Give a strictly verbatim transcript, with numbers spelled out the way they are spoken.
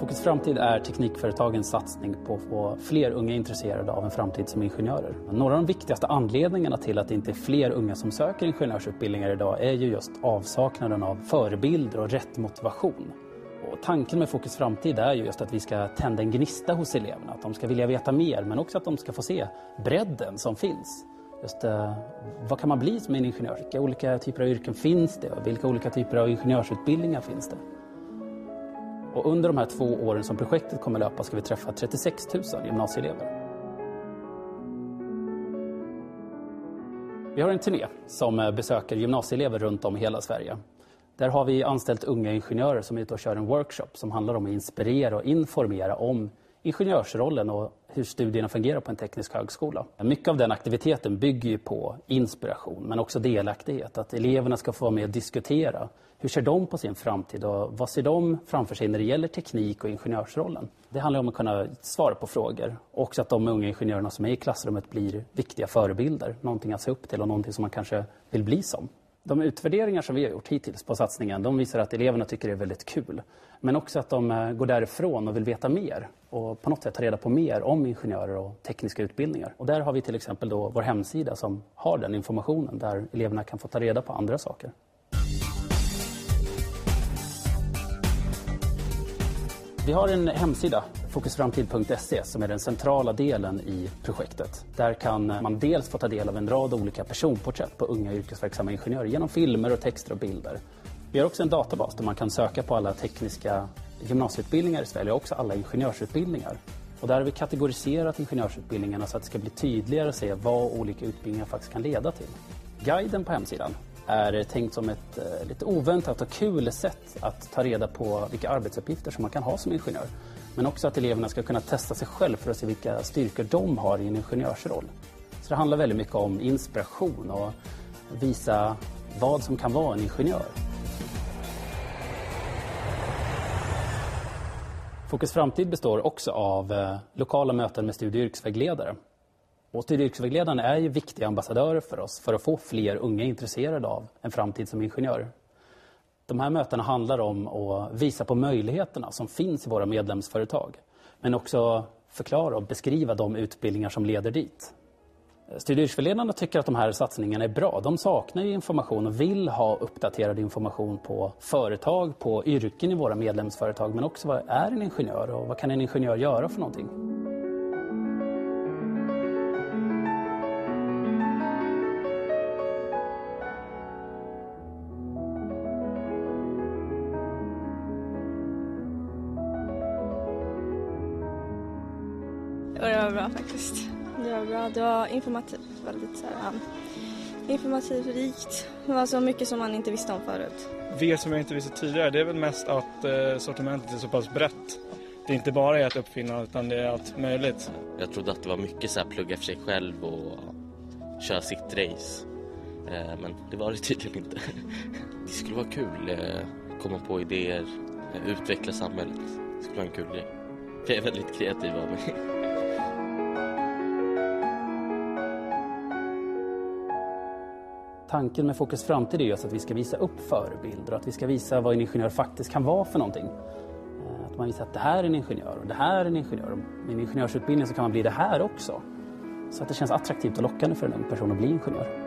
Fokus Framtid är teknikföretagens satsning på att få fler unga intresserade av en framtid som ingenjörer. Några av de viktigaste anledningarna till att det inte är fler unga som söker ingenjörsutbildningar idag är ju just avsaknaden av förebilder och rätt motivation. Och tanken med Fokus Framtid är ju just att vi ska tända en gnista hos eleverna. Att de ska vilja veta mer, men också att de ska få se bredden som finns. Just eh, vad kan man bli som en ingenjör? Vilka olika typer av yrken finns det? Och vilka olika typer av ingenjörsutbildningar finns det? Och under de här två åren som projektet kommer löpa ska vi träffa trettiosex tusen gymnasieelever. Vi har en turné som besöker gymnasieelever runt om i hela Sverige. Där har vi anställt unga ingenjörer som är ute och kör en workshop som handlar om att inspirera och informera om ingenjörsrollen och hur studierna fungerar på en teknisk högskola. Mycket av den aktiviteten bygger ju på inspiration men också delaktighet. Att eleverna ska få vara med och diskutera. Hur ser de på sin framtid och vad ser de framför sig när det gäller teknik och ingenjörsrollen? Det handlar om att kunna svara på frågor. Och också att de unga ingenjörerna som är i klassrummet blir viktiga förebilder. Någonting att se upp till och någonting som man kanske vill bli som. De utvärderingar som vi har gjort hittills på satsningen, de visar att eleverna tycker det är väldigt kul. Men också att de går därifrån och vill veta mer och på något sätt ta reda på mer om ingenjörer och tekniska utbildningar. Och där har vi till exempel då vår hemsida som har den informationen där eleverna kan få ta reda på andra saker. Vi har en hemsida, fokusframtid punkt se, som är den centrala delen i projektet. Där kan man dels få ta del av en rad olika personporträtt på unga yrkesverksamma ingenjörer genom filmer och texter och bilder. Vi har också en databas där man kan söka på alla tekniska gymnasieutbildningar i Sverige och också alla ingenjörsutbildningar. Och där har vi kategoriserat ingenjörsutbildningarna så att det ska bli tydligare att se vad olika utbildningar faktiskt kan leda till. Guiden på hemsidan är tänkt som ett eh, lite oväntat och kul sätt att ta reda på vilka arbetsuppgifter som man kan ha som ingenjör. Men också att eleverna ska kunna testa sig själv för att se vilka styrkor de har i en ingenjörsroll. Så det handlar väldigt mycket om inspiration och visa vad som kan vara en ingenjör. Fokus Framtid består också av eh, lokala möten med studie- och yrkesvägledare. Och studie- och yrkesvägledarna är ju viktiga ambassadörer för oss för att få fler unga intresserade av en framtid som ingenjör. De här mötena handlar om att visa på möjligheterna som finns i våra medlemsföretag. Men också förklara och beskriva de utbildningar som leder dit. Studie- och yrkesvägledarna tycker att de här satsningarna är bra. De saknar ju information och vill ha uppdaterad information på företag, på yrken i våra medlemsföretag. Men också vad är en ingenjör och vad kan en ingenjör göra för någonting? Och det var bra faktiskt. Det var bra. Det var informativt, väldigt så här, informativt rikt. Det var så mycket som man inte visste om förut. Det som jag inte visste tidigare, det är väl mest att eh, sortimentet är så pass brett. Det är inte bara att uppfinna utan det är allt möjligt. Jag trodde att det var mycket så här plugga för sig själv och köra sitt race. Eh, men det var det tydligen inte. Det skulle vara kul, eh, komma på idéer, eh, utveckla samhället. Det skulle vara en kul grej. Jag är väldigt kreativ av mig. Tanken med Fokus Framtid är just att vi ska visa upp förebilder och att vi ska visa vad en ingenjör faktiskt kan vara för någonting. Att man visar att det här är en ingenjör och det här är en ingenjör. Och med en ingenjörsutbildning så kan man bli det här också. Så att det känns attraktivt och lockande för en ung person att bli ingenjör.